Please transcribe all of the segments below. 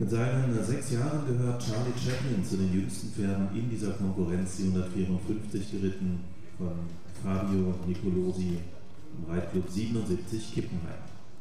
Mit seinen 6 Jahren gehört Charlie Chaplin zu den jüngsten Pferden in dieser Konkurrenz, die 154 geritten von Fabio Nicolosi im Reitclub 77 Kippenheim.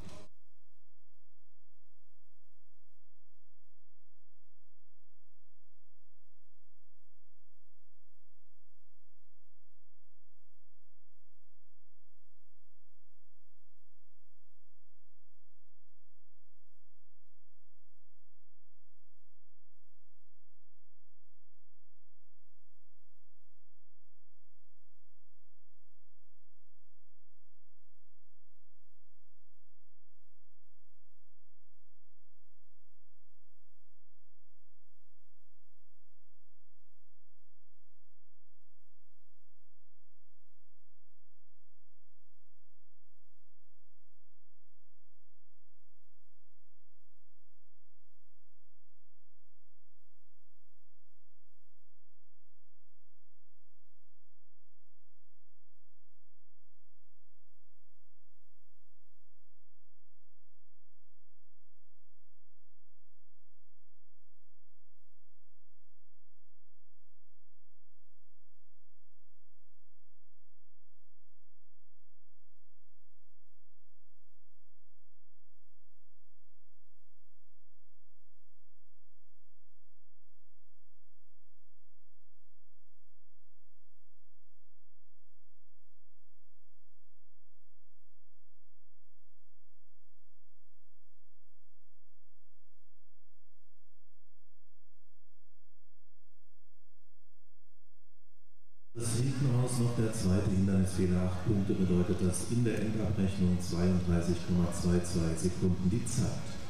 Das hinten raus noch der zweite Hindernisfehler, 8 Punkte bedeutet das in der Endabrechnung 32,22 Sekunden die Zeit.